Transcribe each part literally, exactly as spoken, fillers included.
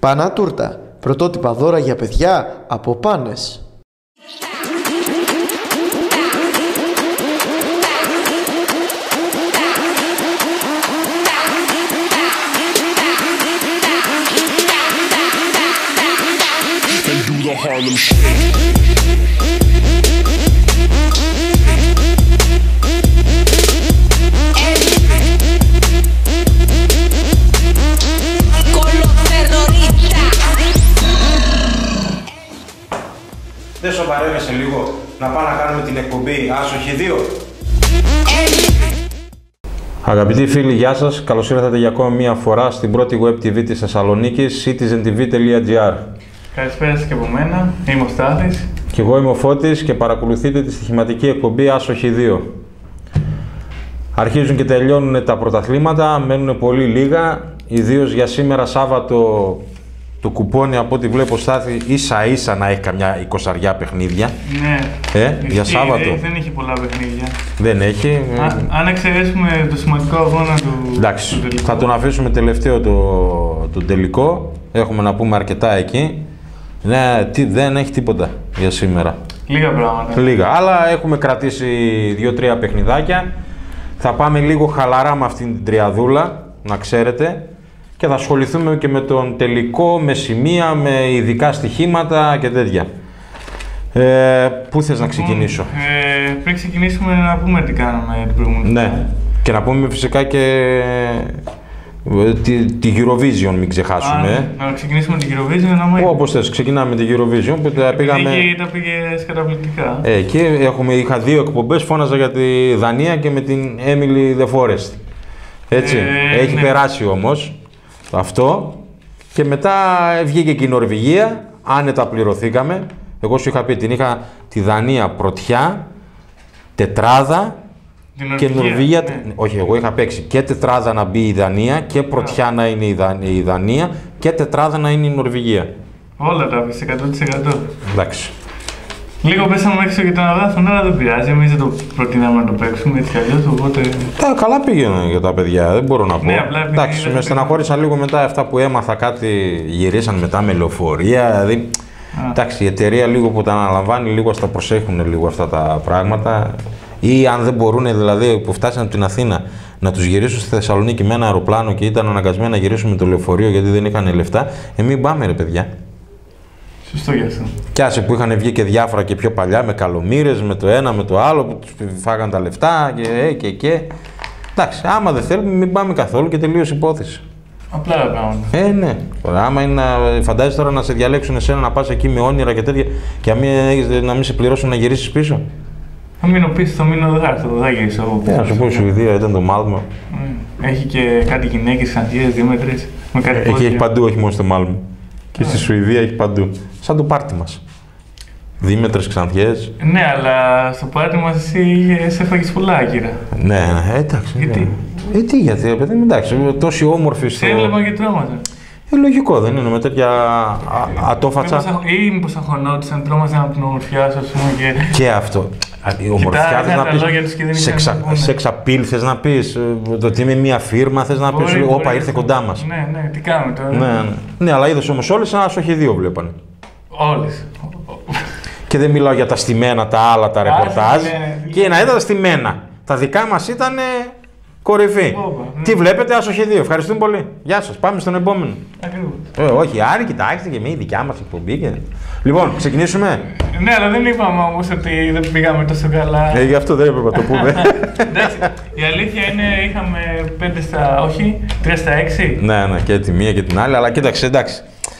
Πανά τούρτα, πρωτότυπα δώρα για παιδιά από Πάνες. Δεν σοβαρεύεσαι λίγο να πάμε να κάνουμε την εκπομπή Άσοχοι δύο. Αγαπητοί φίλοι, γεια σας. Καλώς ήρθατε για ακόμα μία φορά στην πρώτη web τι βι της Θεσσαλονίκης, citizen t v τελεία g r. Καλησπέρα σας και από μένα. Είμαι ο Στάθης. Και εγώ είμαι ο Φώτης και παρακολουθείτε τη στοιχηματική εκπομπή Άσοχοι δύο. Αρχίζουν και τελειώνουν τα πρωταθλήματα, μένουν πολύ λίγα, ιδίως για σήμερα Σάββατο. Το κουπόνι από ό,τι βλέπω Στάθη ίσα ίσα να έχει καμιά εικοσαριά παιχνίδια. Ναι. Ε, για Σάββατο. Δεν, δεν έχει πολλά παιχνίδια. Δεν έχει. Α, αν εξαιρέσουμε το σημαντικό αγώνα του, Εντάξει, του θα τον αφήσουμε τελευταίο το, το τελικό. Έχουμε να πούμε αρκετά εκεί. Ναι, τι, δεν έχει τίποτα για σήμερα. Λίγα πράγματα. Λίγα, αλλά έχουμε κρατήσει δύο τρία παιχνιδάκια. Θα πάμε λίγο χαλαρά με αυτήν την τριαδούλα, να ξέρετε. Και θα ασχοληθούμε και με τον τελικό, με σημεία, με ειδικά στοιχήματα και τέτοια. Ε, πού θες να ξεκινήσω? Ε, πριν ξεκινήσουμε να πούμε τι κάναμε την προηγούμενη. Ναι, και να πούμε φυσικά και τη, τη Eurovision, μην ξεχάσουμε. Α, να ξεκινήσουμε την Eurovision, άμα... Όπως θες, ξεκινάμε την Eurovision. Που τα πήγαμε... Εκεί τα πήγε καταπληκτικά. Ε, εκεί έχουμε, είχα δύο εκπομπές, φώναζα για τη Δανία και με την Emily The Forest. Έτσι, ε, έχει ναι. περάσει όμως αυτό και μετά βγήκε και η Νορβηγία, άνετα πληρωθήκαμε. Εγώ σου είχα πει, την είχα τη Δανία πρωτιά, τετράδα και Νορβηγία. Ναι. Όχι, εγώ είχα παίξει και τετράδα να μπει η Δανία και πρωτιά να είναι η, Δα... η Δανία και τετράδα να είναι η Νορβηγία. Όλα τα πεις, εκατό τοις εκατό. Εντάξει. Λίγο πέσαμε έξω για τον αγάθον, αλλά δεν πειράζει. Εμείς δεν το προτείναμε να το παίξουμε έτσι κι αλλιώς, οπότε... Τα καλά πήγαινε για τα παιδιά, δεν μπορώ να πω. Ναι, απλά εντάξει, με στεναχώρησαν λίγο μετά αυτά που έμαθα, κάτι γυρίσαν μετά με λεωφορεία. Δηλαδή, εντάξει, η εταιρεία λίγο που τα αναλαμβάνει, λίγο ας τα προσέχουν λίγο αυτά τα πράγματα. Ή αν δεν μπορούν, δηλαδή, που φτάσαν από την Αθήνα να τους γυρίσουν στη Θεσσαλονίκη με ένα αεροπλάνο και ήταν αναγκασμένοι να γυρίσουν με το λεωφορείο γιατί δεν είχαν λεφτά. Εμείς πάμε, ρε παιδιά. Σωστό για αυτό. Κι άσε που είχαν βγει και διάφορα και πιο παλιά με καλομήρες, με το ένα, με το άλλο, που τους φάγαν τα λεφτά και και και. Εντάξει, άμα δεν θέλουμε, μην πάμε καθόλου και τελείωσε η υπόθεση. Απλά τα πράγματα. Ε, ναι. Άμα είναι να φαντάζεσαι τώρα να σε διαλέξουν εσένα να πας εκεί με όνειρα και τέτοια και να μην, να μην σε πληρώσουν να γυρίσεις πίσω. Θα μείνω πίσω, θα μείνω εδώ, θα δεν γυρίσω. Ε, να σου πω η Σουηδία ήταν το Μάλμο. Έχει και κάτι γυναίκες, Ξανθιές, Δήμετρες. Εκεί έχει παντού, όχι μόνο στο Μάλμο. Και στη Σουηδία έχει παντού. Σαν το πάρτι μας. Δήμετρες, Ξανθιές. Ναι, αλλά στο πάρτι μας εσύ σε έφαγες πολλά άκυρα. Ναι, ναι, εντάξει. Γιατί? Ε, τι, γιατί, παιδί μου, εντάξει, τόσοι όμορφοι στο... Σε έβλεπα και τρόμαζα. Ε, λογικό, δεν είναι με τέτοια ατόφατσα. Ή μήπως αγχωνόντουσαν, τρόμαζαν από την ομορφιά σου, ας πούμε, και... Και αυτό. Η ομορφιά θες να πεις, σεξ απειλ θες να πεις, το ότι είμαι μια φίρμα θες να πεις, όπα ήρθε κοντά μας. Ναι, ναι, τι κάνουμε τώρα. Ναι, ναι. Ναι, αλλά είδες όμως όλες ένα Άσοχοι δύο βλέπανε. Όλες. Και δεν μιλάω για τα στημένα, τα άλλα τα ρεπορτάζ. Και να ήταν τα στημένα. Τα δικά μας ήταν κορυφή. Τι βλέπετε, Άσοχοι δύο. Ευχαριστούμε πολύ. Γεια σας, πάμε στον επόμενο. Ε, όχι, Άρη, κοιτάξτε και εμείς, η δικιά μας εκπομπή. Και... Λοιπόν, ξεκινήσουμε. Ναι, αλλά δεν είπαμε όμως ότι δεν πήγαμε τόσο καλά. Ε, γι' αυτό δεν έπρεπε να το πούμε. Εντάξει, η αλήθεια είναι είχαμε πέντε στα, όχι, τρία στα έξι. Ναι, ναι, και τη μία και την άλλη, αλλά κοίταξε, εντάξει.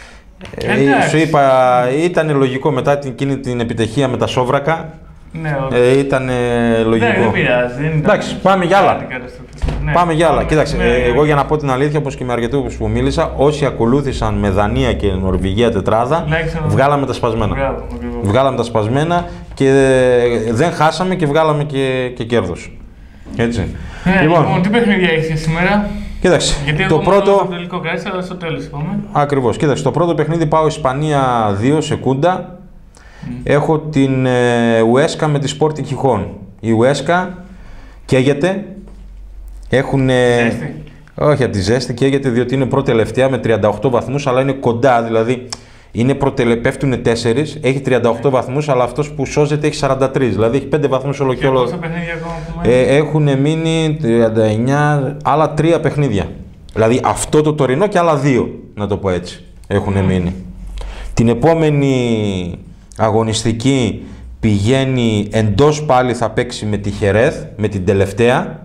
Ε, σου είπα, ήταν λογικό μετά την, εκείνη την επιτυχία με τα Σόβρακα. Ναι, ε, ήταν λογικό. Ναι, δεν πειράζει. Εντάξει, πάμε για άλλα. Ναι. Πάμε για άλλα. Κοίταξε, ναι, ε, ναι. εγώ για να πω την αλήθεια, όπως και με αρκετούς που μίλησα, όσοι ακολούθησαν με Δανία και Νορβηγία τετράδα, Λέξαμε. βγάλαμε τα σπασμένα. Μπράβο, βγάλαμε τα σπασμένα και ε, δεν χάσαμε και βγάλαμε και, και κέρδος. Έτσι. Ναι, λοιπόν, λοιπόν, τι παιχνίδια έχεις σήμερα? Κοίταξε, γιατί το πρώτο. Το τελικό κάτσε, αλλά στο τέλος είπαμε. Ακριβώς. Κοίταξε, το πρώτο παιχνίδι πάω Ισπανία δύο Σεκούντα. Mm. Έχω την ε, Ουέσκα με τη Sporting Χιχών. Η Ουέσκα καίγεται. Έχουν. Όχι, από τη ζέστη καίγεται διότι είναι πρώτη τελευταία με τριάντα οκτώ βαθμούς, αλλά είναι κοντά, δηλαδή είναι προτελε... πέφτουν τέσσερις, έχει τριάντα οκτώ βαθμούς, αλλά αυτός που σώζεται έχει σαράντα τρία, δηλαδή έχει πέντε βαθμούς όλο και όλο. Πόσα παιχνίδια ακόμα που μένει? Ε, έχουν μείνει τριάντα εννιά, άλλα τρία παιχνίδια. Δηλαδή αυτό το τωρινό και άλλα δύο, να το πω έτσι, έχουν mm. μείνει. Την επόμενη αγωνιστική πηγαίνει εντός πάλι, θα παίξει με τη Χερέθ, με την τελευταία.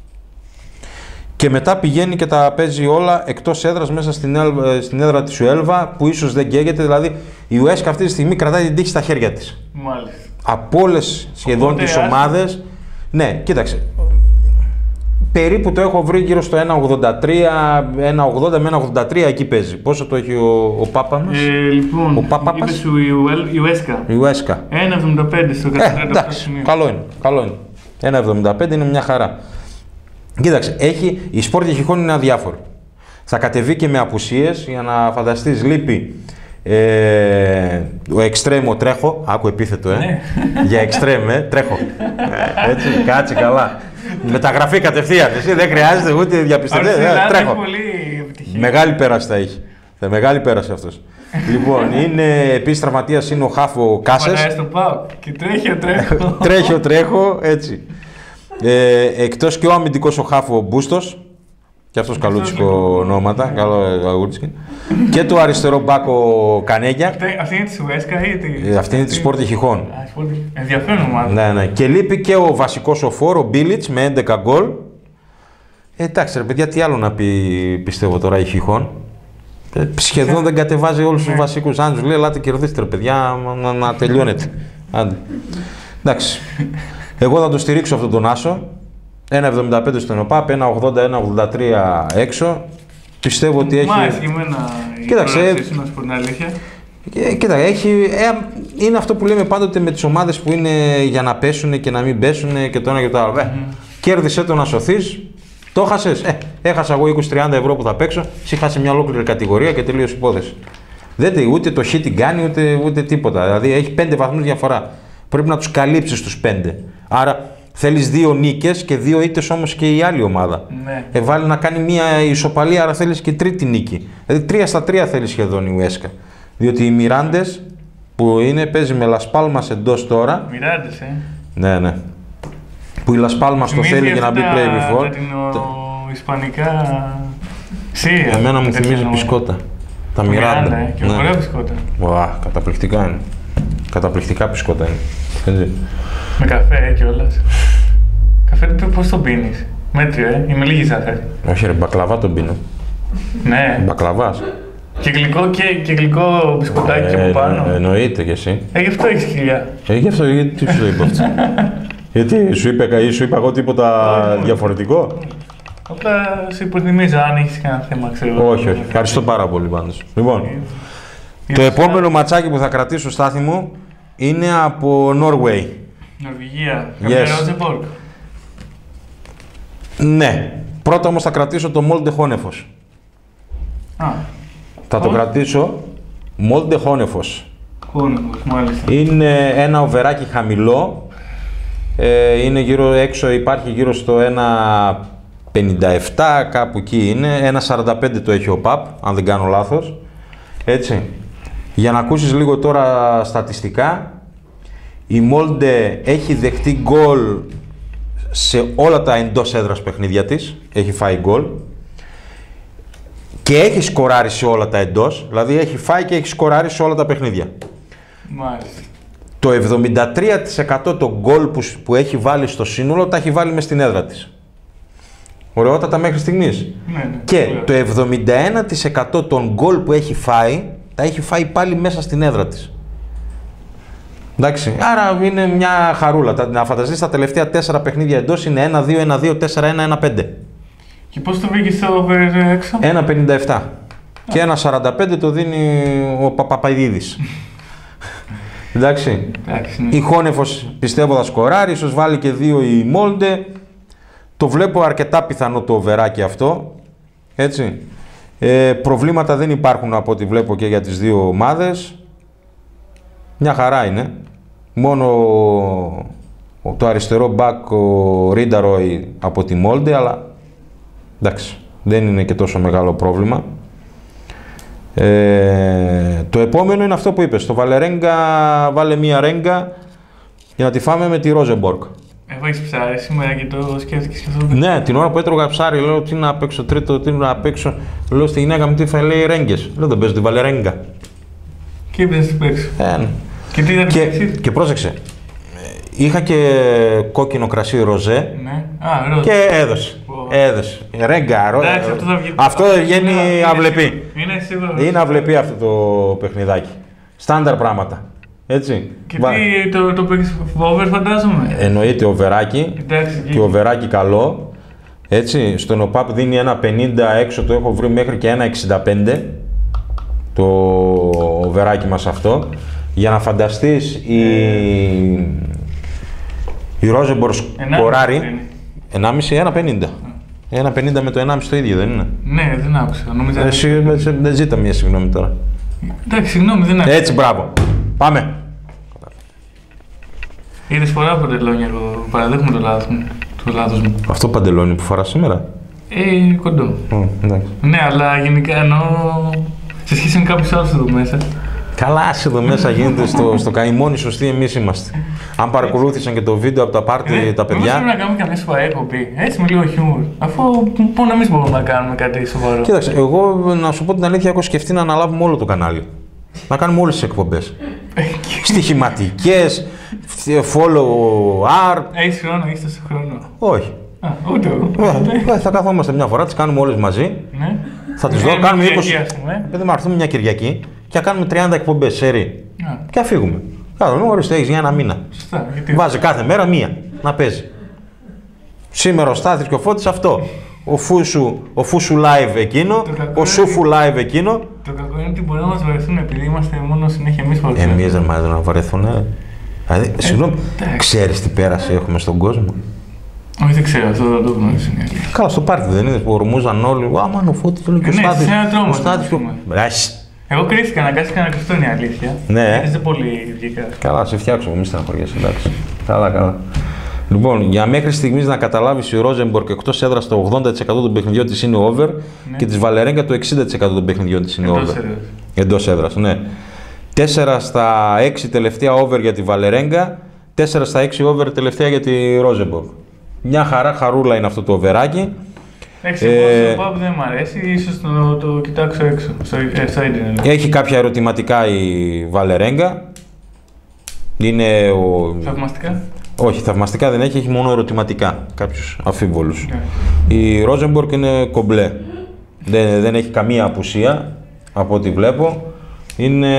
Και μετά πηγαίνει και τα παίζει όλα εκτός έδρας μέσα στην, Έλβα, στην έδρα της Ουέλβα, που ίσως δεν καίγεται. Δηλαδή η Ουέσκα αυτή τη στιγμή κρατάει την τύχη στα χέρια της. Μάλιστα. Από όλες σχεδόν Οπότε, τις ομάδες. Ναι, κοίταξε. Περίπου το έχω βρει γύρω στο ένα ογδόντα τρία, ένα ογδόντα με ένα ογδόντα τρία εκεί παίζει. Πόσο το έχει ο, ο Πάπα μας? Ε, λοιπόν, ο Πάπα είπε σου η Ουέσκα. Η Ουέσκα. ένα εβδομήντα πέντε στο εκατόν τριάντα οκτώ σημείο. Καλό είναι, καλό είναι. ένα εβδομήντα πέντε είναι μια χαρά. Κοίταξε, έχει, η Σπόρτια Χιχών είναι αδιάφορη. Θα κατεβεί και με απουσίες, για να φανταστείς, λείπει ε, ο εξτρέμ ο Τρέχο, άκου επίθετο, ε, Ναι. για εξτρέμ, ε, Τρέχο. Ε, έτσι, κάτσε καλά. Μεταγραφή κατευθείαν, εσύ δεν χρειάζεται ούτε διαπιστευτεί, ε, Τρέχο. Πολύ επιτυχία. Μεγάλη πέραση θα έχει. Θα μεγάλη πέραση αυτός. Λοιπόν, είναι επίσης τραυματίας, είναι ο Χάφο Κάσες. Πατάει στο πάω και τρέχει ο Τρέχο. Τρέχει ο Τρέχο, έτσι. Ε, εκτός και ο αμυντικός ο Χάφο Μπούστος, και αυτός καλούτσικο ονόματα, καλό αγούτσικο. Και το αριστερό μπάκο Κανέγια. Αυτή είναι της Ουέσκα ή τη... Ε, αυτή είναι της Σπόρτια Χιχών. Ενδιαφέρον ομάδα. Ναι, ναι. Και λείπει και ο βασικός ο Φόρ, ο Μπίλιτς, με έντεκα γκολ. Ε, εντάξει ρε παιδιά, τι άλλο να πει, πιστεύω τώρα η Χιχών. Ε, σχεδόν δεν κατεβάζει όλους τους βασικούς. Αν τους λέει, ελάτε κερδίστε ρε παιδιά, να, να τελειώνετε. Άντε. Εντάξει. Εγώ θα το στηρίξω αυτόν τον Άσο. ένα εβδομήντα πέντε στον ΟΠΑΠ, ένα ογδόντα ένα ογδόντα τρία έξω. Πιστεύω ότι έχει. Μάλιστα, και εμένα η πρόταση, να σου πω την αλήθεια. Ε, κοίτα, έχει, ε, είναι αυτό που λέμε πάντοτε με τις ομάδες που είναι για να πέσουν και να μην πέσουν και το ένα και το άλλο. Mm-hmm. Ε, κέρδισε το να σωθείς, το χάσες. Ε, έχασα εγώ είκοσι με τριάντα ευρώ που θα παίξω, εσύ χάσε μια ολόκληρη κατηγορία και τελείωσε η υπόθεση. Δεν, ούτε το χ την κάνει ούτε, ούτε τίποτα. Δηλαδή έχει πέντε βαθμούς διαφορά. Πρέπει να τους καλύψεις τους πέντε. Άρα θέλεις δύο νίκες και δύο ήττες όμως και η άλλη ομάδα. Ναι. Ε, βάλει να κάνει μια ισοπαλία, άρα θέλεις και τρίτη νίκη. Δηλαδή τρία στα τρία θέλει σχεδόν η Ουέσκα. Διότι οι Μιράντες που είναι, παίζει με Λασπάλμας εντός τώρα. Μιράντες, ε. Ναι, ναι. Που η Λασπάλμας το θέλει για να μπει play before. Τα ισπανικά. Σύ, εμένα μου θυμίζει πισκότα. Τα Μιράντα. Ε, και ωραία πισκότα. Ουα, καταπληκτικά είναι. Καταπληκτικά πισκότα είναι. Έτσι. Με καφέ κιόλας. Καφέ πώς τον πίνεις? Μέτριο, ε, ή με λίγη ζάχαρη? Όχι ρε, μπακλαβά τον πίνω. Ναι. Μπακλαβάς. Και γλυκό, και, και γλυκό μπισκοτάκι ε, από πάνω. Ε, εννοείται κι εσύ. Ε, γι' αυτό έχεις χιλιά. Ε, γι' αυτό, γιατί τι σου το είπα αυτό. Γιατί σου είπα, ή σου είπα εγώ τίποτα διαφορετικό. Απλά σε υποτιμίζω αν έχεις κανένα θέμα, ξέρω. Όχι, όχι. Ευχαριστώ πάρα πολύ πάντως. Λοιπόν, το επόμενο ματσάκι που θα κρατήσω, Στάθη μου, είναι από Norway. Νορβηγία. Yes. Ρότζεμπορκ. Ναι. Πρώτα όμως θα κρατήσω το Molde Honefos. Α. Θα το κρατήσω Molde Honefos. Honefos, μάλιστα. Είναι ένα οβεράκι χαμηλό. Ε, είναι γύρω έξω, υπάρχει γύρω στο ένα πενήντα επτά, κάπου εκεί είναι. ένα σαράντα πέντε το έχει ο ΠΑΠ, αν δεν κάνω λάθος. Έτσι. Για να ακούσεις λίγο τώρα στατιστικά, η Molde έχει δεχτεί γκολ σε όλα τα εντός έδρας παιχνίδια της. Έχει φάει γκολ. Και έχει σκοράρει σε όλα τα εντός. Δηλαδή έχει φάει και έχει σκοράρει σε όλα τα παιχνίδια. Μάλιστα. Το εβδομήντα τρία τοις εκατό των γκολ που, που έχει βάλει στο σύνολο τα έχει βάλει μες στην έδρα της. Ωραιότατα μέχρι στιγμής. Ναι, ναι, και ωραία. το εβδομήντα ένα τοις εκατό των γκολ που έχει φάει, τα έχει φάει πάλι μέσα στην έδρα της. Εντάξει, άρα είναι μια χαρούλα. Να φανταστείς τα τελευταία τέσσερα παιχνίδια εντός είναι ένα δύο, ένα δύο, τέσσερα ένα, ένα πέντε. Και πώς το βρήκες το over έξω? ένα πενήντα επτά. Και ένα σαράντα πέντε το δίνει ο Παπαϊδίδης. Εντάξει. Εντάξει, ναι. Η Χόνεφος πιστεύω θα σκοράρει, ίσως βάλει και δύο η Molde. Το βλέπω αρκετά πιθανό το οβεράκι αυτό. Έτσι. Ε, προβλήματα δεν υπάρχουν από ό,τι βλέπω και για τις δύο ομάδες. Μια χαρά είναι. Μόνο το αριστερό μπακ ο Ρίνταροι από τη Molde, αλλά εντάξει. Δεν είναι και τόσο μεγάλο πρόβλημα. Ε, το επόμενο είναι αυτό που είπες. Το Βαλερέγκα, βάλε μία ρέγκα για να τη φάμε με τη Ρόζεμπορκ. Έχω έχεις ψάρι σήμερα και το σκέφτηκες και αυτό. Ναι, την ώρα που έτρωγα ψάρι, λέω τι να παίξω τρίτο, τι να παίξω. Λέω στη γυναίκα μου τι θα λέει ρέγγες. Λέω δεν παίζω τη Βαλερέγκα. Και είπες τι παίξω. Ε, ναι. Και τι ήταν και, το και πρόσεξε. Είχα και κόκκινο κρασί ροζέ. Ναι. Α, ροζέ. Και έδωσε. Oh. Έδωσε. Ρέγκα, ρο... Εντάξει, αυτό θα βγει. Αυτό βγαίνει αυλεπή. Είναι σίγουρο. Είναι αυλεπή αυτό το παιχνιδάκι. Στάνταρ πράγματα. Έτσι. Και τι το, το παίξεις over φαντάζομαι. Εννοείται οβεράκι. Εντάξει, και οβεράκι καλό. Έτσι. Στον ΟΠΑΠ δίνει ένα πενήντα, έξω το έχω βρει μέχρι και ένα εξήντα πέντε. Το οβεράκι μας αυτό. Για να φανταστείς η, η Ρόζεμπορκ σκοράρει ενάμιση, ένα πενήντα. ένα πενήντα με το ενάμιση το ίδιο δεν είναι. Ναι, δεν άκουσα. Νόμιζα... Εσύ δεν ζήτα μία συγγνώμη τώρα. Εντάξει, συγγνώμη, δεν άκουσα. Έτσι, μπράβο. Πάμε. Είδες φορά παντελόνια εγώ, παραδέχομαι το λάθος μου. Το λάθος μου. Αυτό παντελόνι που φοράς σήμερα. Ε, κοντό. Mm, ναι, αλλά γενικά εννοώ σε σχέση με κάποιους άλλους εδώ μέσα. Καλά, εδώ μέσα γίνεται στο, στο καημόνι, σωστοί εμείς είμαστε. Αν παρακολούθησαν και το βίντεο από τα πάρτι ε, τα παιδιά. Πρέπει να κάνουμε καμιά σοβαρή εκπομπή, έτσι με λίγο χιούμορ. Αφού πού να εμείς μπορούμε να κάνουμε κάτι σοβαρό. Κοίταξε, εγώ να σου πω την αλήθεια, έχω σκεφτεί να αναλάβουμε όλο το κανάλι. Να κάνουμε όλες τις εκπομπές. Στοιχηματικές, follow-up. Έχεις χρόνο, έχεις τόσο χρόνο. Όχι. Α, ούτε εγώ. Ε, θα καθόμαστε μια φορά, τις κάνουμε όλες μαζί. Ναι. Θα τις δω, κάνουμε είκοσι. Επειδή να έρθουμε μια Κυριακή και να κάνουμε τριάντα εκπομπές σερί. Και να φύγουμε. Κάτω, ορίστε, έχεις για ένα μήνα. Σωστά. Βάζει κάθε μέρα μία να παίζει. Σήμερα ο Στάθης και ο Φώτης αυτό. Ο Φούσου, ο Φούσου live εκείνο, ο Σούφου live εκείνο. Το κακό είναι ότι μπορεί να μας βαρεθούν επειδή είμαστε μόνο συνέχεια εμείς παρουσιάζουμε. Εμείς δεν μας να βαρεθούν. Δηλαδή, συγγνώμη, ξέρεις τι πέραση έχουμε στον κόσμο. Όχι, δεν ξέρω, αυτό δεν το γνωρίζω. Καλά, στο πάρτι δεν είναι που ορμούζαν όλοι. Άμα είναι ο Φώτης, λέει και ο Στάθης. Ο Στάθης. Εγώ κρύφτηκα, αναγκάστηκα να κρυφτώ, είναι η αλήθεια. Ναι. Δεν πολύ βγήκα. Καλά, σε φτιάξω, μη στεναχωριέσαι, εντάξει. Καλά, καλά. Λοιπόν, για μέχρι στιγμής να καταλάβεις, η Ρόζεμπορκ εκτός έδρας το ογδόντα τοις εκατό των παιχνιδιών της είναι over, ναι. Και της Βαλερέγκα το εξήντα τοις εκατό των παιχνιδιών της είναι εντός over. Έδρας. Εντός έδρας, ναι. τέσσερα στα έξι τελευταία over για τη Βαλερέγκα, τέσσερα στα έξι over τελευταία για τη Ρόζεμπορκ. Μια χαρά χαρούλα είναι αυτό το overάκι. Έχει ε, το pub δεν μ' αρέσει, ίσως το, το κοιτάξω έξω, στο, ε, στο ίντερνετ. Έχει κάποια ερωτηματικά η Βαλερέγκα. Είναι ο... Θαυμαστικά. Όχι, θαυμαστικά δεν έχει, έχει μόνο ερωτηματικά, κάποιους αμφίβολους. Yeah. Η Ρόζεμπορκ είναι κομπλέ. Δεν, δεν έχει καμία απουσία, από ό,τι βλέπω. Είναι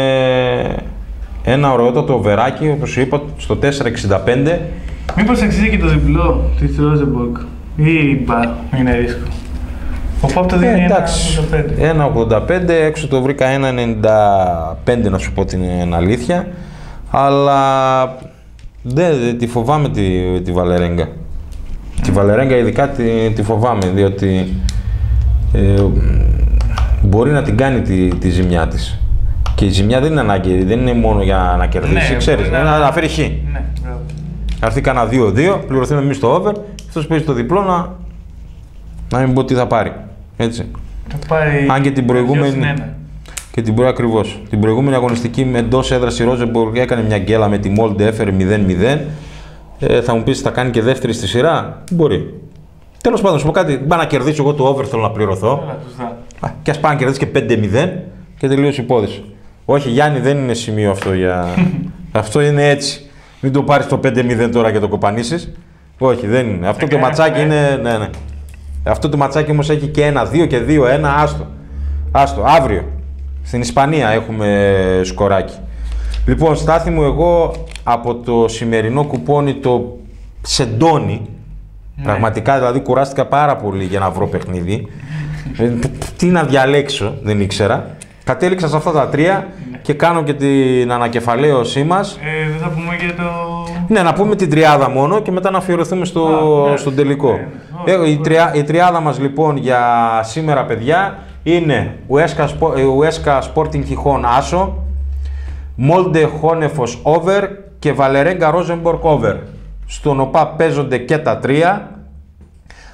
ένα ωραιότατο οβεράκι, όπως σου είπα, στο τέσσερα εξήντα πέντε. Μήπως αξίζει και το διπλό της Ρόζεμπορκ ή μπα, είναι ρίσκο. Ο Παπ το δίνει ένα ογδόντα πέντε, έξω το βρήκα ένα ενενήντα πέντε να σου πω την αλήθεια. Αλλά δεν δε, τη φοβάμαι τη, τη Βαλερέγκα. Mm. Τη Βαλερέγκα ειδικά τη, τη φοβάμαι, διότι ε, μπορεί να την κάνει τη, τη ζημιά της. Και η ζημιά δεν είναι ανάγκη, δεν είναι μόνο για να κερδίσει, ναι, ξέρεις, να, να, να φέρει χ. Ναι, έρθει κανένα δύο δύο, πληρωθούμε εμείς το over, αυτός παίζει το διπλό να, να μην πω τι θα πάρει. Έτσι. Θα πάρει. Αν και την προηγούμενη. Και την προηγούμενη ακριβώς. Την προηγούμενη αγωνιστική με εντός έδρας η Ρόζεμπορκ έκανε μια γκέλα με τη Μόλντε, έφερε μηδέν μηδέν. Ε, θα μου πεις, θα κάνει και δεύτερη στη σειρά. Μπορεί. Τέλος πάντων, σου πω κάτι. Μπα να κερδίσω εγώ το over, θέλω να πληρωθώ. Α, και ας πάει να κερδίσει και πέντε μηδέν και τελείωσε η υπόθεση. Όχι, Γιάννη, δεν είναι σημείο αυτό για. Αυτό είναι έτσι. Μην το πάρεις το πέντε μηδέν τώρα και το κοπανίσεις. Όχι, δεν είναι. Αυτό το ματσάκι είναι. Ναι, ναι. Αυτό το ματσάκι όμως έχει και ένα δύο και δύο ένα. Άστο. Άστο. Αύριο. Στην Ισπανία έχουμε σκοράκι. Λοιπόν, Στάθη μου, εγώ από το σημερινό κουπόνι το σεντόνι. Ναι. Πραγματικά, δηλαδή, κουράστηκα πάρα πολύ για να βρω παιχνίδι. Τι να διαλέξω, δεν ήξερα. Κατέληξα σε αυτά τα τρία και κάνω και την ανακεφαλαίωσή μας. Ε, δεν θα πούμε και το... Ναι, να πούμε την τριάδα μόνο και μετά να αφιερωθούμε στο, Α, ναι, στον τελικό. Ναι, ναι. Ε, η, τριά, η τριάδα μας λοιπόν για σήμερα, παιδιά, είναι Ουέσκα Sporting Gijón Άσο, Μόλντε Χόνεφος over και Βαλερέγκα Ρόζεμπορκ over. Στον ΟΠΑ παίζονται και τα τρία.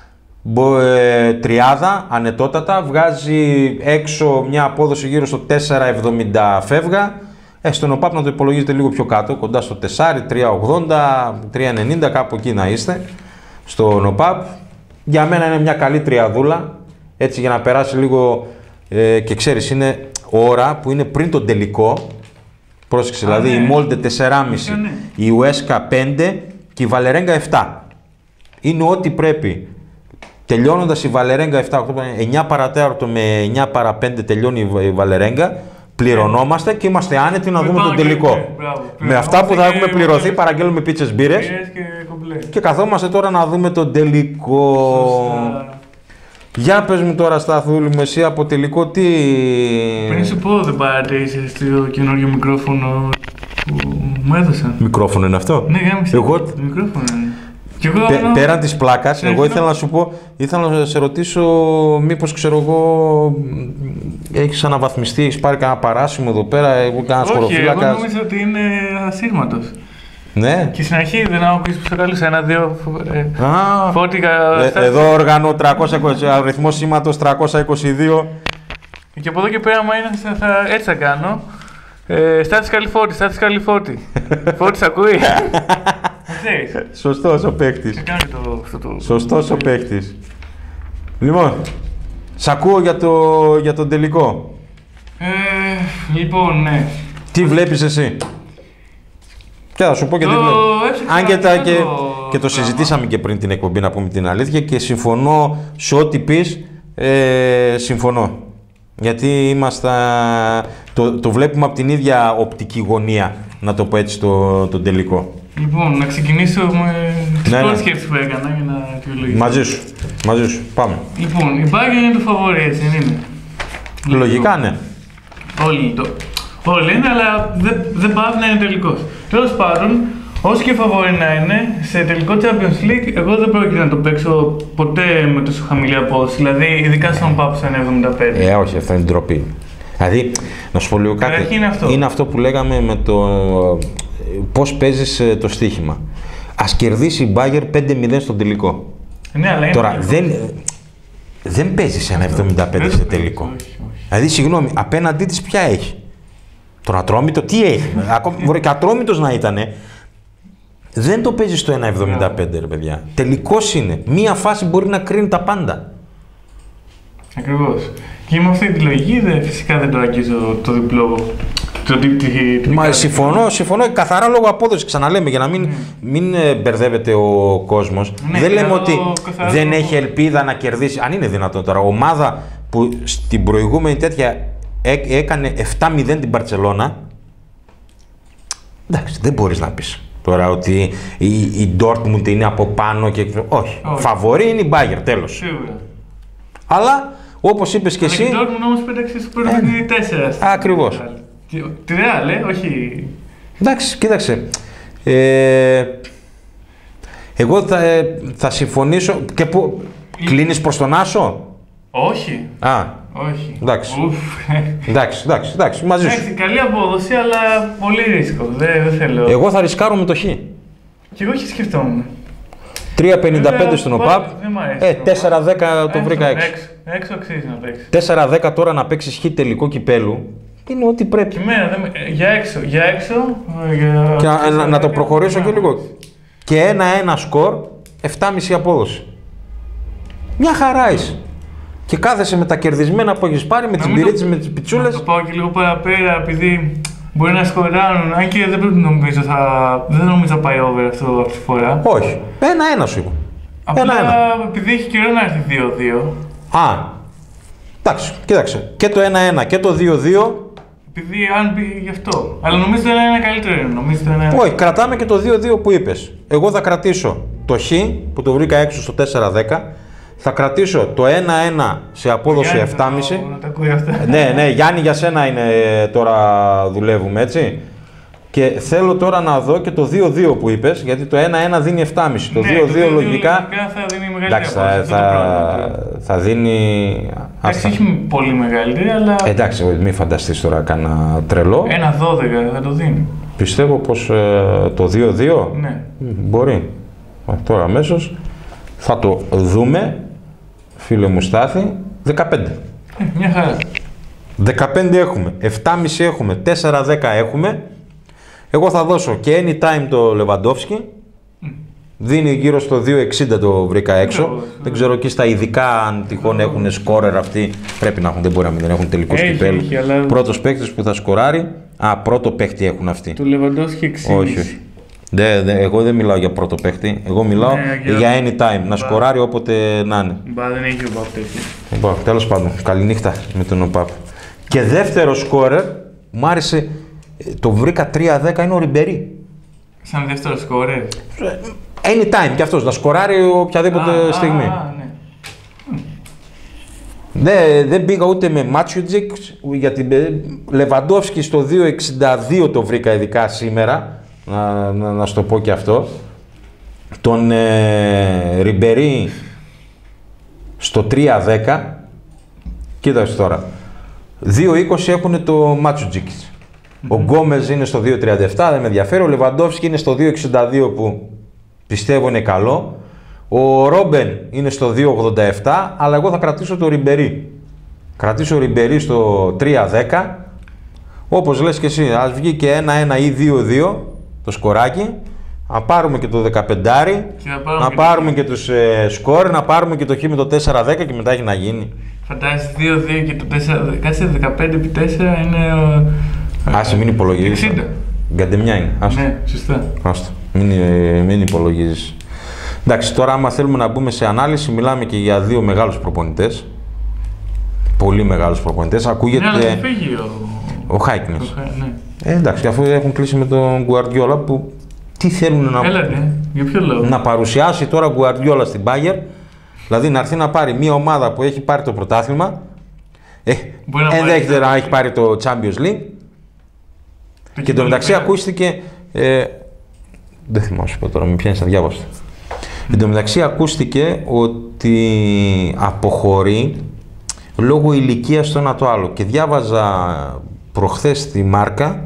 Μπο, ε, τριάδα, ανετότατα, βγάζει έξω μια απόδοση γύρω στο τέσσερα εβδομήντα φεύγα. Ε, στον ΟΠΑΠ να το υπολογίζετε λίγο πιο κάτω, κοντά στο τέσσερα, τρία ογδόντα, τρία ενενήντα, κάπου εκεί να είστε, στον ΟΠΑΠ. Για μένα είναι μια καλή τριαδούλα, έτσι για να περάσει λίγο ε, και ξέρεις, είναι ώρα που είναι πριν τον τελικό. Πρόσεξε, δηλαδή ναι. Η Μόλντε τέσσερα κόμμα πέντε, ναι. Η Ουέσκα πέντε και η Βαλερέγκα επτά. Είναι ό,τι πρέπει. Τελειώνοντας η Βαλερέγκα επτά, εννιά παρατέταρτο με εννιά παρά πέντε τελειώνει η Βαλερέγκα. Πληρωνόμαστε και είμαστε άνετοι να δούμε τον τελικό. Με αυτά που θα έχουμε πληρωθεί, παραγγέλνουμε πίτσες μπύρες και, και καθόμαστε τώρα να δούμε τον τελικό. Σωστά. Για πες μου τώρα, Σταθούλη μου, εσύ από τελικό τι... Πριν σου πω, δεν παρατήρησες το καινούργιο μικρόφωνο που μου έδωσαν. Μικρόφωνο είναι αυτό? Ναι, γάμισε. Εγώ... Το μικρόφωνο είναι. Εγώ, Πέ, πέραν της πλάκας, ναι, εγώ ήθελα να σου πω, ήθελα να σε ρωτήσω μήπως ξέρω εγώ έχεις αναβαθμιστεί, έχεις πάρει κανένα παράσημο εδώ πέρα, εγώ κανένα σχολοφύλακας. Όχι, εγώ νόμιζα ότι είναι ασύρματος. Ναι. Και στην αρχή δεν άκουσες που σε κάλεσε ένα-δύο φώτικα. Ε, εδώ όργανο τριακόσια είκοσι, αριθμό σήματος τριακόσια είκοσι δύο. Και από εδώ και πέρα, άμα είναι, θα, έτσι θα κάνω. Ε, στάτης καλή φώτη, στάτης καλή φώτη. Φώτης ακούει. Σωστός ο παίκτης. Το, το... Σωστός ο παίκτης. Λοιπόν, σ' ακούω για, το, για τον τελικό. Ε, λοιπόν, ναι. Τι βλέπεις εσύ? Και θα σου πω και το... τι βλέπω. Αν και, τα, και, το... και το συζητήσαμε και πριν την εκπομπή, να πούμε την αλήθεια, και συμφωνώ σε ό,τι πεις, ε, συμφωνώ. Γιατί είμαστε, το, το βλέπουμε από την ίδια οπτική γωνία, να το πω έτσι, το, το τελικό. Λοιπόν, να ξεκινήσω με τις ναι, πρώτες ναι. σκέψεις που έκανα για να αιτιολογήσω. Μαζί σου, μαζί σου, πάμε. Λοιπόν, η Bayern είναι το φαβορί, έτσι δεν είναι? Λογικά, ναι. Όλοι το. Όλοι είναι, αλλά δεν, δεν πάβει να είναι τελικός. Τέλος πάντων, όσο και φαβορί να είναι, σε τελικό Champions League, εγώ δεν πρόκειται να το παίξω ποτέ με τόσο χαμηλή απόδοση. Δηλαδή, ειδικά στον Πάπου στα ένα εβδομήντα πέντε. Ε, όχι, αυτό είναι ντροπή. Δηλαδή, να σου πω λίγο κάτι. Είναι αυτό. είναι αυτό που λέγαμε με το πώς παίζεις το στοίχημα. Ας κερδίσει η Bayern πέντε μηδέν στον τελικό. Ναι, αλλά είναι τώρα, δεν, δεν παίζεις ένα εβδομήντα πέντε σε τελικό. Όχι, όχι. Δηλαδή, συγγνώμη, απέναντί της ποια έχει? Τον Ατρόμητο, τι έχει? Ακόμα μπορεί και Ατρόμητος να ήτανε. Δεν το παίζεις στο ένα εβδομήντα πέντε, ρε παιδιά. Τελικός είναι. Μία φάση μπορεί να κρίνει τα πάντα. Ακριβώς. Και με αυτή τη λογική, δε, φυσικά δεν το αγγίζω το διπλό. Το, τη, τη, τη, Μα συμφωνώ, συμφωνώ καθαρά λόγω απόδοση. Ξαναλέμε για να μην, mm. μην μπερδεύεται ο κόσμος. Ναι, δεν λέμε ότι δεν το... έχει ελπίδα να κερδίσει. Αν είναι δυνατόν τώρα. Ομάδα που στην προηγούμενη τέτοια έκανε επτά μηδέν την Μπαρτσελώνα. Εντάξει, δεν μπορείς να πεις τώρα ότι η, η Dortmund είναι από πάνω και. Όχι. Όχι. Φαβορί είναι η Bayern, τέλος. Σίγουρα. Αλλά όπως είπες και εσύ. Η Dortmund όμως πέταξε στο πρώτο παιχνίδι τέσσερα. Ακριβώς. Τη Real, ε, όχι. Εντάξει, κοίταξε. Ε, εγώ θα, θα συμφωνήσω. Και που. Η... Κλείνεις προς τον Άσο? Όχι. Α. Όχι. Εντάξει. εντάξει, εντάξει, εντάξει, μαζί σου. Εντάξει, καλή απόδοση, αλλά πολύ ρίσκο. Δεν, δεν θέλω. Εγώ θα ρισκάρω με το Χ. Και εγώ έχει σκεφτόμουν. τρία πενήντα πέντε στον ΟΠΑΠ. Ε, τέσσερα δέκα το βρήκα έξω. Έξω, έξω αξίζει να παίξει. τέσσερα δέκα τώρα να παίξεις Χ τελικό κυπέλου. Είναι ό,τι πρέπει. Και μένα, δεν... για έξω, για έξω. Για... Και να, να, να το προχωρήσω και λίγο. Και ένα-ένα σκορ, επτά κόμμα πέντε απόδοση. Μια χαρά είσαι. Και κάθεσαι με τα κερδισμένα που έχεις πάρει, με τις μπυρίτες, με τις πιτσούλες. Να το πάω και λίγο παραπέρα, επειδή μπορεί να σκοράρουν. Αν και δεν πρέπει νομίζω, θα... δεν νομίζω θα πάει over αυτό αυτή τη φορά. Όχι. Ένα-ένα σου είπα. Απλά ένα-ένα. επειδή έχει καιρό να έρθει δύο δύο. Α, εντάξει, κοίταξε. Και το ένα-ένα και το δύο δύο. Επειδή αν πει γι' αυτό. Αλλά νομίζω το ένα-ένα καλύτερο. Νομίζω το ένα-ένα. Όχι, κρατάμε και το δύο δύο που είπες. Εγώ θα κρατήσω το Χ που το βρήκα έξω στο τέσσερα δέκα. Θα κρατήσω το ένα-ένα σε απόδοση επτά κόμμα πέντε. Να τα ακούει αυτά. Ναι, ναι, Γιάννη, για σένα είναι τώρα δουλεύουμε, έτσι. Και θέλω τώρα να δω και το δύο δύο που είπες, γιατί το ένα-ένα δίνει επτά κόμμα πέντε. Το ναι, δύο δύο λογικά. Θα δίνει μεγαλύτερη εντάξει, θα, θα, θα δίνει. Εντάξει, έχει πολύ μεγαλύτερη, αλλά. Εντάξει, μην φανταστείς τώρα κάνα τρελό. ένα δώδεκα θα το δίνει. Πιστεύω πως ε, το δύο δύο ναι. μπορεί. Τώρα αμέσως θα το δούμε. φίλε μου Στάθη, δεκαπέντε. Ε, μια χαρά. δεκαπέντε έχουμε, επτά κόμμα πέντε έχουμε, τέσσερα δέκα έχουμε. Εγώ θα δώσω και anytime το Λεβαντόφσκι. Mm. Δίνει γύρω στο δύο εξήντα το βρήκα έξω. Yeah, δεν ξέρω εκεί στα ειδικά αν τυχόν yeah. έχουν σκόρερ αυτοί. Πρέπει να έχουν, δεν μπορεί να μην έχουν τελικό κυπέλλου. Αλλά... Πρώτος παίκτης που θα σκοράρει. Α, πρώτο παίκτη έχουν αυτοί. Το Λεβαντόφσκι εξήντα. Όχι, όχι. Δε, δε, εγώ δεν μιλάω για πρώτο παίκτη. Εγώ μιλάω yeah, για anytime. Να σκοράρει όποτε να είναι. Μπα, δεν έχει ο Παπ τέτοιο. Τέλος πάντων, καληνύχτα με τον ΟΠΑΠ. Και δεύτερο σκόρερ, μου άρεσε, το βρήκα τρία δέκα, είναι ο Ριμπερί. Σαν δεύτερο σκόρερ. Anytime κι αυτός, να σκοράρει οποιαδήποτε α, στιγμή. Α, ναι. Δεν, δεν πήγα ούτε με Μάτσιουτζικ, γιατί Λεβαντόφσκι στο δύο εξήντα δύο το βρήκα ειδικά σήμερα, να, να, να σου το πω και αυτό. Τον ε, Ριμπερί στο τρία δέκα, κοίταξε τώρα. δύο είκοσι έχουν το Μάτσουτζικ. Mm-hmm. Ο Γκόμεζ είναι στο δύο τριάντα επτά, δεν με ενδιαφέρει. Ο Λεβαντόφσκι είναι στο δύο εξήντα δύο που πιστεύω είναι καλό. Ο Ρόμπεν είναι στο δύο ογδόντα επτά, αλλά εγώ θα κρατήσω το Ριμπερί. Κρατήσω Ριμπερί στο τρία δέκα. Όπως λες και εσύ, ας βγει και ένα ένα ή δύο δύο το σκοράκι. Να πάρουμε και το δεκαπέντε, να, να πάρουμε και, και τους ε, σκορ, να πάρουμε και το χ με το τέσσερα δέκα και μετά έχει να γίνει. Φαντάζεσαι δύο δύο και το τέσσερα δέκα, κάτσε δεκαπέντε επί τέσσερα είναι... Ε, Άσε, μην υπολογίζεις. εξήντα. Γκαντεμιά είναι. Άστο. Ναι, σωστά. Άστο. Μην, ε, μην υπολογίζεις. Εντάξει, τώρα άμα θέλουμε να μπούμε σε ανάλυση, μιλάμε και για δύο μεγάλους προπονητές. Πολύ μεγάλους προπονητές. Ακούγεται... Ναι, αλλά θα φύγει ο... Ο Χάικνες. Ναι. Ε, εντάξει, αφού έχουν κλείσει με τον Γκουαρντιόλα που... Τι θέλουν να... Έλα, ναι. Για ποιο λόγο. Να παρουσιάσει τώρα Γκουαρντιόλα στην Bayern. Δηλαδή να έρθει να πάρει μια ομάδα που έχει πάρει το πρωτάθλημα. Ε, ενδέχεται να, να έχει πάρει το Champions League. Το και εντωμεταξύ ακούστηκε. Ε, δεν θυμάμαι σου πω τώρα, με πιάνει αδιάβαστο. Mm. Εν τω μεταξύ ακούστηκε ότι αποχωρεί λόγω ηλικίας το ένα το άλλο. Και διάβαζα προχθές στη Μάρκα.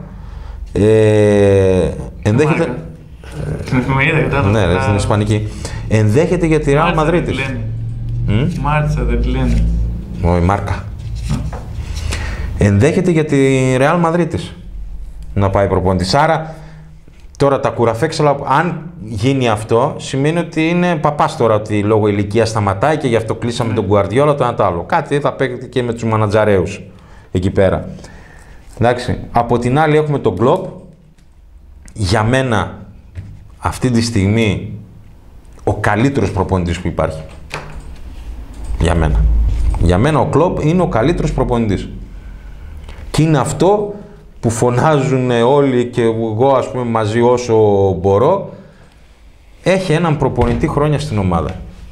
Ε, ενδέχεται. Στην εφημερίδα, κατάλαβα. Ναι, ρε, στην Ισπανική. Ενδέχεται για τη Real Madrid. Μάρτσα δεν τη λένε. Όχι, Μάρκα. Ενδέχεται για τη Real Madrid να πάει προπονητής. Άρα τώρα τα κουραφέξαλα, αν γίνει αυτό, σημαίνει ότι είναι παπάς τώρα ότι λόγω ηλικίας σταματάει και γι' αυτό κλείσαμε mm. τον Γκουαρντιόλα το ένα το άλλο. Κάτι θα παίξει και με τους μανατζαρέους εκεί πέρα. Εντάξει. Από την άλλη έχουμε τον Κλοπ. Για μένα αυτή τη στιγμή ο καλύτερος προπονητής που υπάρχει. Για μένα. Για μένα ο Κλοπ είναι ο καλύτερος προπονητής. Και είναι αυτό που φωνάζουν όλοι και εγώ ας πούμε μαζί όσο μπορώ. Έχει έναν προπονητή χρόνια στην ομάδα.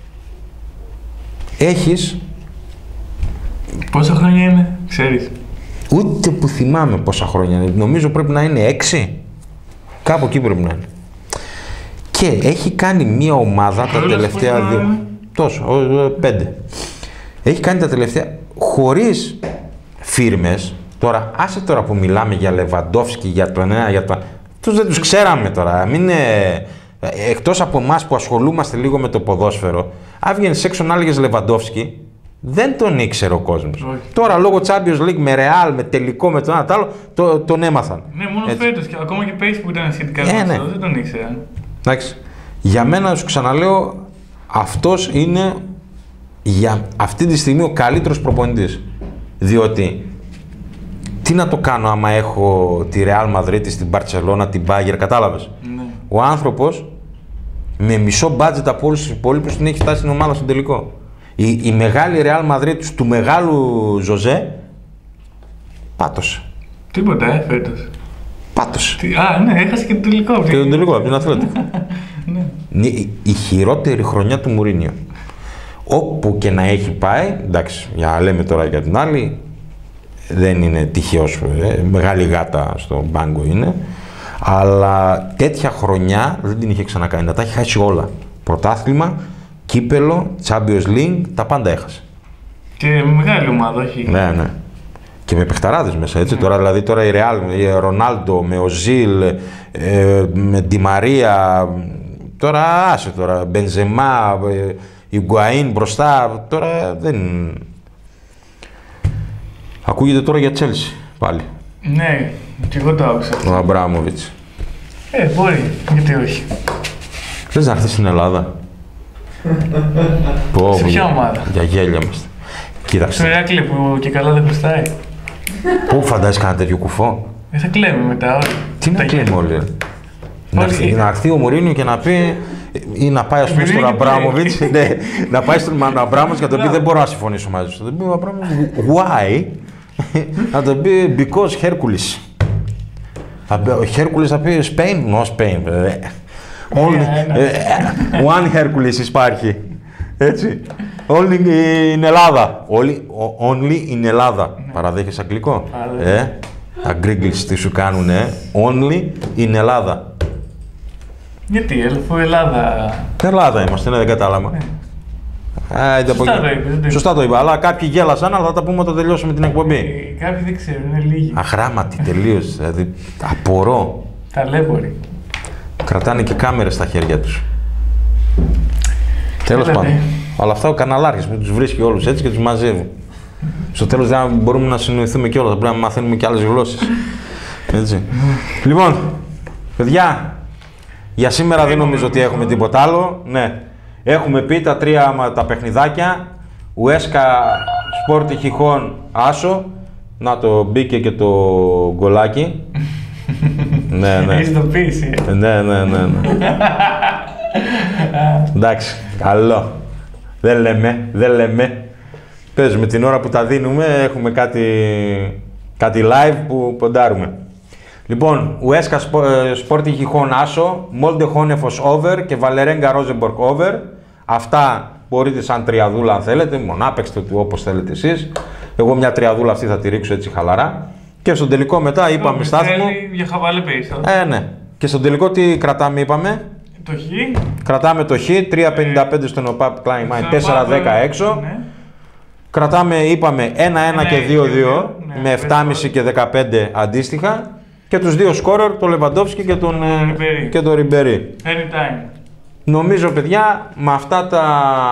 Έχεις... Πόσα χρόνια είναι, ξέρεις? Ούτε που θυμάμαι πόσα χρόνια είναι. Νομίζω πρέπει να είναι έξι. Κάπου εκεί πρέπει να είναι. Και έχει κάνει μία ομάδα τα τελευταία δύο... Τόσο, πέντε. Έχει κάνει τα τελευταία... Χωρίς φίρμες. Τώρα, άσε τώρα που μιλάμε για Λεβαντόφσκι, για τον ένα, για τον... Τους δεν τους ξέραμε τώρα. Μην, ε, εκτός από εμάς που ασχολούμαστε λίγο με το ποδόσφαιρο, αν βγαίνεις έξω να έλεγες Λεβαντόφσκι, δεν τον ήξερε ο κόσμος. Όχι. Τώρα λόγω Champions League με Real, με τελικό, με το ένα το άλλο, το, τον έμαθαν. Ναι, μόνο φέτος και ακόμα και πέρυσι που ήταν σχετικά ε, ναι. δεν τον ήξεραν. Εντάξει. Για μένα, σου ξαναλέω, αυτός είναι για αυτή τη στιγμή ο καλύτερος προπονητής. Διότι τι να το κάνω άμα έχω τη Real Madrid, την Barcelona, την Bayern, κατάλαβες. Ναι. Ο άνθρωπος με μισό μπάτζετ από όλους τους υπόλοιπους την έχει φτάσει στην ομάδα στον τελικό. Η, η μεγάλη Real Madrid του μεγάλου Ζωζέ πάτωσε. Τίποτα, ε, φέτος. Πάτωσε. Τι, α, ναι, έχασε και τον τελικό. Και τον τελικό, από την Αθλέτικο. Ναι. Η, η χειρότερη χρονιά του Μουρίνιο. Όπου και να έχει πάει, εντάξει, για να λέμε τώρα για την άλλη, δεν είναι τυχαίος, ε, μεγάλη γάτα στον πάγκο είναι, αλλά τέτοια χρονιά δεν την είχε ξανακάνει, να τα έχει χάσει όλα. Πρωτάθλημα, κύπελο, Champions League, τα πάντα έχασε. Και με μεγάλη ομάδα, όχι. Ναι, ναι. Και με παιχταράδες μέσα, έτσι. Ναι. Τώρα, δηλαδή, τώρα η Real, η Ρονάλντο, με ο Ζιλ, ε, με Ντι Μαρία, τώρα άσε τώρα, Μπενζεμά, ε, Ιγκουαΐν μπροστά, τώρα δεν... Ακούγεται τώρα για Chelsea πάλι. Ναι, και εγώ το άκουσα. Ο Αμπράμοβιτς. Ε, μπορεί, γιατί όχι. Θες να έρθεις στην Ελλάδα? Πω, Σε ποια ομάδα? Για γέλια είμαστε. Κοίταξε. Στο Ηράκλειο που και καλά δεν χρωστάει. Πού φαντάζεσαι κανένα τέτοιο κουφό? Ε, θα κλαίμε μετά όλοι. Τι να κλαίμε όλοι, ρε. Να έρθει, να έρθει ο Μουρίνιο και να πει ή να πάει ας πούμε στον Αμπράμοβιτς, ναι, να πάει στον Αμπράμοβιτς και να το πει δεν μπορώ να συμφωνήσω μαζί σου. Θα το πει ο Αμπράμοβιτς, why? Να το πει because Hercules. Ο Hercules θα πει Spain, no Spain. Only, one Hercules υπάρχει. Έτσι. Only in Ελλάδα. Only in Ελλάδα. Παραδέχεσαι αγγλικό. Ε, τα γκρίγκλς τι σου κάνουνε. Only in Ελλάδα. Γιατί, αφού Ελλάδα... Ελλάδα είμαστε, ναι, δεν κατάλαβα. Ε, σωστά το είπες. Σωστά το είπα, αλλά κάποιοι γέλασαν, αλλά θα τα πούμε όταν τελειώσουμε την εκπομπή. Ε, κάποιοι δεν ξέρουν, είναι λίγοι. Αγράμματοι τελείως, δηλαδή απορώ. Ταλέποροι. Κρατάνε και κάμερες στα χέρια τους. Τέλος πάντων. Αλλά αυτά ο καναλάρχης που τους βρίσκει όλους έτσι και τους μαζεύει. Στο τέλος δεν μπορούμε να συνοηθούμε κιόλας, θα πρέπει να μαθαίνουμε κι άλλες γλώσσες. Έτσι. Λοιπόν, παιδιά, για σήμερα δεν νομίζω ότι έχουμε τίποτα άλλο. Ναι. Έχουμε πει τα τρία τα παιχνιδάκια. Ουέσκα, Σπόρτι Χιχών, Άσο. Να το μπήκε και το γκολάκι. Ναι, ναι. Έχεις το πείσει. Ναι, ναι, ναι, ναι. Εντάξει, καλό. Δεν λέμε, δεν λέμε. Παίζουμε την ώρα που τα δίνουμε, έχουμε κάτι, κάτι live που ποντάρουμε. Λοιπόν, Ουέσκα Σπόρτι Χιχών Άσο, Μόλντε Χόνεφος over και Βαλερέγκα Ρόζεμπορκ over. Αυτά μπορείτε σαν τριαδούλα αν θέλετε, μονάπαιξτε του όπως θέλετε εσείς. Εγώ μια τριαδούλα αυτή θα τη ρίξω έτσι χαλαρά. Και στον τελικό μετά είπαμε στάθμο. Για χαβαλέ πέισα. Ε, ναι. Και στον τελικό τι κρατάμε είπαμε. Το Χ. Κρατάμε το Χ, τρία πενήντα πέντε στον ΟΠΑΠ Klein Mind, τέσσερα δέκα έξω. Ναι. Κρατάμε, είπαμε, ένα ένα και δύο δύο, ναι, με επτά κόμμα πέντε και δεκαπέντε αντίστοιχα. Και τους δύο σκόρερ, τον Λεβαντόφσκι και τον, και τον Ριμπερί. Anytime. Νομίζω, παιδιά, με αυτά τα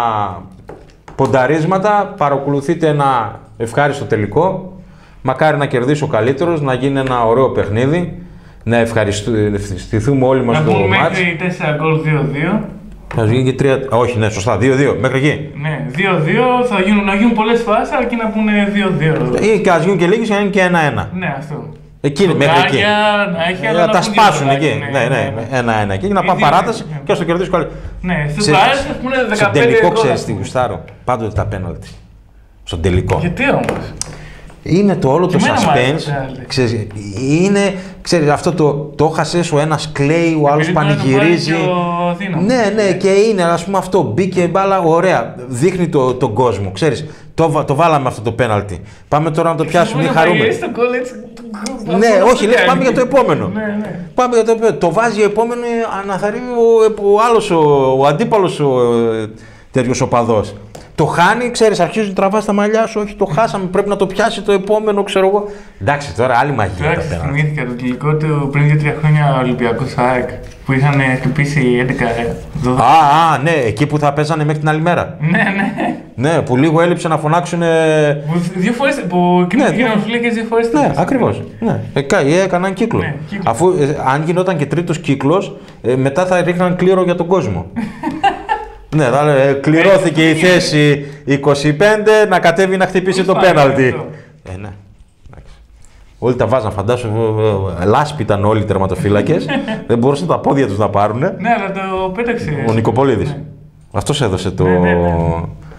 πονταρίσματα παρακολουθείτε ένα ευχάριστο τελικό. Μακάρι να κερδίσει ο καλύτερος, να γίνει ένα ωραίο παιχνίδι. Να ευχαριστηθούμε όλοι μας το μάτς. Να πούμε μέχρι τέσσερα γκολ δύο δύο. Θα γίνει και τρία... Όχι, ναι, σωστά, δύο δύο, μέχρι εκεί. Ναι, δύο δύο, θα γίνουν, να γίνουν πολλές φάσεις, αλλά και να πούνε δύο δύο. Ή και ας γίνουν και λίγες και να είναι και ένα ένα. Ναι, αυτό. Εκεί, μέχρι εκεί. Να έχει, αλλά να τα σπάσουν εκεί. Ναι, ναι, ναι, ένα ένα. Και να πάμε παράταση και ας το κερδίσουν καλύτερα. Ναι, στις παράταση θα πούνε δεκαπέντε. Στον τελικό ξέρεις τι γουστάρω. Πάντοτε τα πέναλτι. Στον τελικό. Γιατί όμως? Είναι το όλο το suspense, ξέρεις, είναι, ξέρεις, αυτό το, το χασες ο ένας κλαίει, ο άλλος πανηγυρίζει. Ναι, ναι, και είναι, ας πούμε αυτό, μπήκε μπάλα, ωραία, δείχνει το, τον κόσμο, ξέρεις, το, το βάλαμε αυτό το πέναλτι. Πάμε τώρα να το πιάσουμε ή χαρούμε. Ναι, όχι, λέει, πάμε για το επόμενο. Πάμε για το επόμενο. Το βάζει ο επόμενο, αναθαρρύνει ο, ο άλλος, ο, ο αντίπαλος ο, τέτοιος οπαδός. Το χάνει, ξέρεις, αρχίζουν να τραβάς τα μαλλιά σου, όχι το χάσαμε, πρέπει να το πιάσει το επόμενο, ξέρω εγώ. Εντάξει, τώρα άλλη μαγεία. Εντάξει, θυμήθηκα το τελικό του πριν δύο τρία χρόνια Ολυμπιακός ΑΕΚ που είχαν χτυπήσει έντεκα δώδεκα. Α, α, ναι, εκεί που θα παίζανε μέχρι την άλλη μέρα. Ναι, ναι. Ναι, που λίγο έλειψε να φωνάξουν. Δύο φορές, που ναι, γίνανε φλέκες δύο φορές. Ναι, ακριβώς. Ναι. Ε, έκαναν κύκλο. Ναι, κύκλο. Αφού ε, αν γινόταν και τρίτος κύκλος, ε, μετά θα ρίχναν κλήρο για τον κόσμο. Ναι, ε, κληρώθηκε η θέση είκοσι πέντε να κατέβει να χτυπήσει το πέναλτι. Ε, ναι. Όλοι τα βάζαν, φαντάσου, λάσπη ήταν όλοι οι τερματοφύλακες. Δεν μπορούσαν τα πόδια τους να πάρουν. Ναι, αλλά το πέταξε. Ο Νικοπολίδης. Ναι. Αυτός έδωσε το... Ναι, ναι, ναι.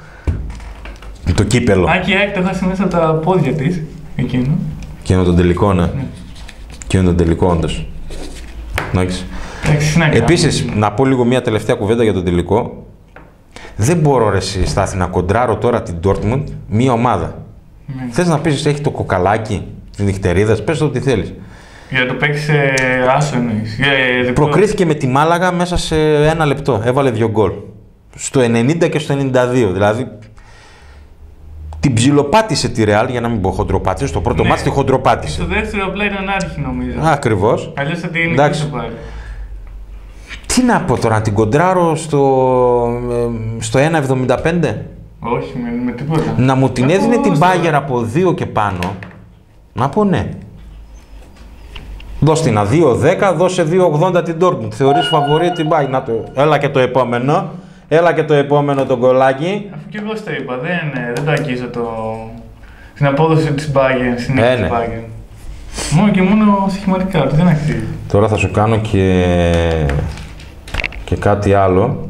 το κύπελο. Αν και η ΑΕΚ το έχασε μέσα από τα πόδια της, εκείνο. Και με τον τελικό, ναι. ναι. Και με τον τελικό, όντως. Εντάξει. Επίσης, να πω λίγο μια τελευταία κουβέντα για τον τελικό. Δεν μπορώ ρε εσύ, Στάθη, να κοντράρω τώρα την Dortmund, μια ομάδα. Mm. Θες να πεις έχει το κοκαλάκι, τη νυχτερίδα, πες το ό,τι θέλεις. Για να το παίξεις ε, άσο εννοείς. Ε, Προκρίθηκε με τη Μάλαγα μέσα σε ένα λεπτό, έβαλε δύο γκολ. Στο ενενήντα και στο ενενήντα δύο, δηλαδή την ψιλοπάτησε τη Real, για να μην πω χοντροπάτησε, στο πρώτο ναι. μάτς τη χοντροπάτησε. Στο δεύτερο απλά ήταν άρχη νομίζω. Ακριβώς. Αλλιώς θα την νικήσει πάλι. Τι να πω τώρα, να την κοντράρω στο, στο ένα εβδομήντα πέντε. Όχι, με, με τίποτα. Να μου την Να έδινε πω την στο- Bayern από δύο και πάνω. Να πω ναι. Δώσ' την δύο δέκα, δώσε δύο ογδόντα την Dortmund. Θεωρείς φαβορί την Bayern. Να το... Έλα και το επόμενο. Έλα και το επόμενο το γκολάκι. Αφού και εγώ στο είπα, δεν, ε, δεν το αγγίζω το... στην απόδοση της Bayern, στην Ε, νίκη ναι. της Bayern. Μόνο και μόνο στοιχηματικά, δεν αξίζει. Τώρα θα σου κάνω και, και κάτι άλλο.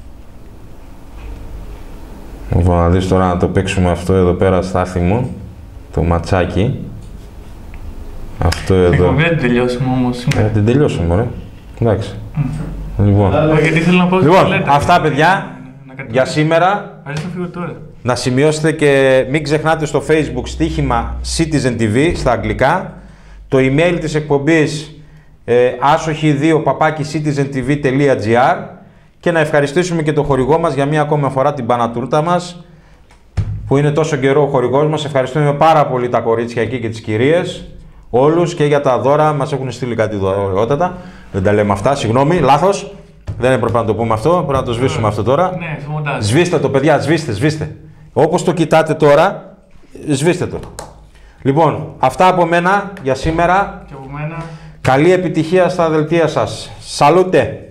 Λοιπόν, να δεις τώρα να το παίξουμε αυτό εδώ πέρα, Στάθη μου. Το ματσάκι. Αυτό εδώ. Εγώ δεν τελειώσουμε όμως Ε, σήμερα. την τελειώσαμε, ωραία. Εντάξει. Λοιπόν, Όχι, γιατί θέλω να πω... λοιπόν λέτε. αυτά παιδιά Να κατεβάσω. για σήμερα. Αρέσει να φύγω τώρα. Να σημειώσετε και μην ξεχνάτε στο Facebook στοίχημα Citizen τι βι στα αγγλικά. Το email της εκπομπής ε, άσοχη δύο παπάκι citizentv τελεία gr και να ευχαριστήσουμε και το χορηγό μας για μία ακόμα φορά, την Πανατούρτα μας, που είναι τόσο καιρό ο χορηγός μας. Ευχαριστούμε πάρα πολύ τα κορίτσια εκεί και τις κυρίες, όλους, και για τα δώρα. Μας έχουν στείλει κάτι δωρεότατα. Δεν τα λέμε αυτά, συγγνώμη, λάθος. Δεν έπρεπε να το πούμε αυτό, πρέπει να το σβήσουμε αυτό τώρα. Ναι, στο μοντάζ. Σβήστε το, παιδιά, σβήστε, σβήστε. Όπως το κοιτάτε τώρα, σβήστε το. Λοιπόν, αυτά από μένα για σήμερα. Και από μένα. Καλή επιτυχία στα δελτία σας. Σαλούτε!